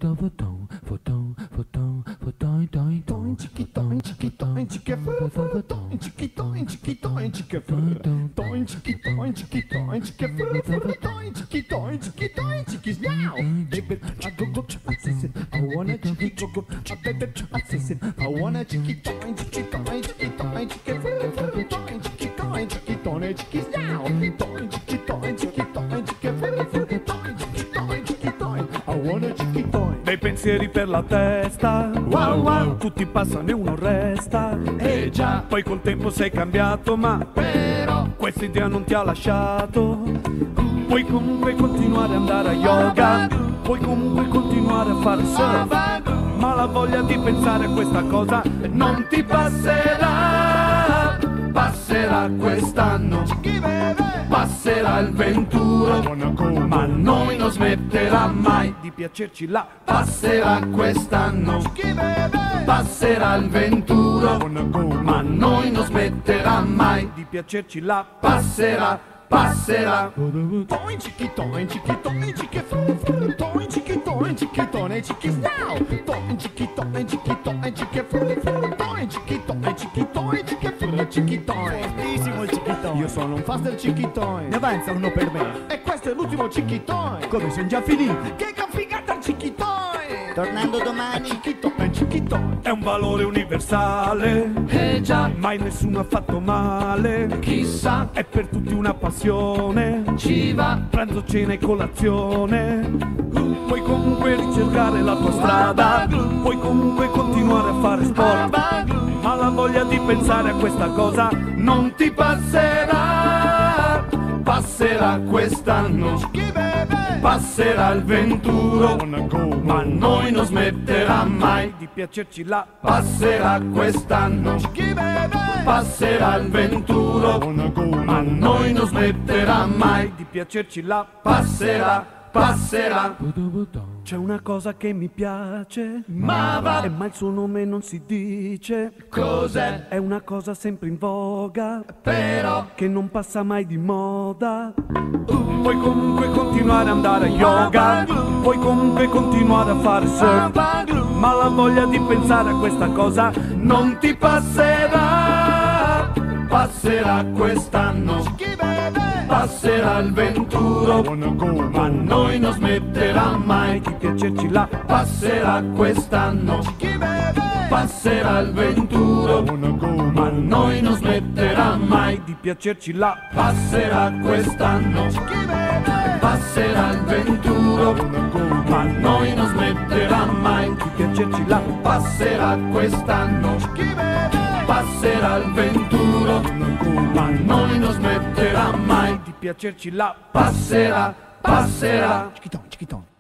Dei pensieri per la testa, wow wow, tutti passano e uno resta. Già, poi col tempo sei cambiato, ma però questa idea non ti ha lasciato. Puoi comunque continuare ad andare a yoga, puoi comunque continuare a fare surf, ma la voglia di pensare a questa cosa non ti passerà. Passerà quest'anno, passerà il 21, ma noi non smetterà mai di piacerci là. Passerà quest'anno, passerà il 21, ma noi non smetterà mai di piacerci là. Passerà, passerà. Toin chiquitone, chiquitone, chiquifru, toin chiquitone, chiquitone, chiquisnau. Toin chiquitone, chiquitone, chiquifru, toin chiquitone, chiquitone, chiquifru, chiquitone. Fortissimo il chiquitone. Io sono un fan del chiquitone. Ne avanza uno per me. E questo è l'ultimo chiquitone. Come sono già finiti? Che figata il chiquitone. Tornando domani. Chiquitone, chiquitone. È un valore universale, Già, mai nessuno ha fatto male. chissà, È per tutti una passione, ci va. pranzo, cena e colazione. Puoi comunque ricercare la tua strada, puoi comunque continuare a fare sport, ma la voglia di pensare a questa cosa non ti passerà. Passerà quest'anno, passerà il 21, ma noi non smetterà mai di piacerci là. Passerà quest'anno, passerà il 21, ma noi non smetterà mai di piacerci là. Passerà, passerà. C'è una cosa che mi piace, Ma va, ma il suo nome non si dice. cos'è? È una cosa sempre in voga, Però, che non passa mai di moda. Puoi comunque continuare ad andare a yoga, puoi comunque continuare a fare surf, ma la voglia di pensare a questa cosa non ti passerà. Passerà quest'anno, passerà il 21, ma noi non smetterà mai di piacerci là. Passerà quest'anno, passerà il 21, ma noi non smetterà mai di piacerci là. Passerà quest'anno, passerà il 21, ma noi non smetterà mai di piacerci là. Passerà quest'anno, passerà il 21, ma noi non smetterà mai di piacerci là. Passerà, passerà. chiquitone, chiquitone.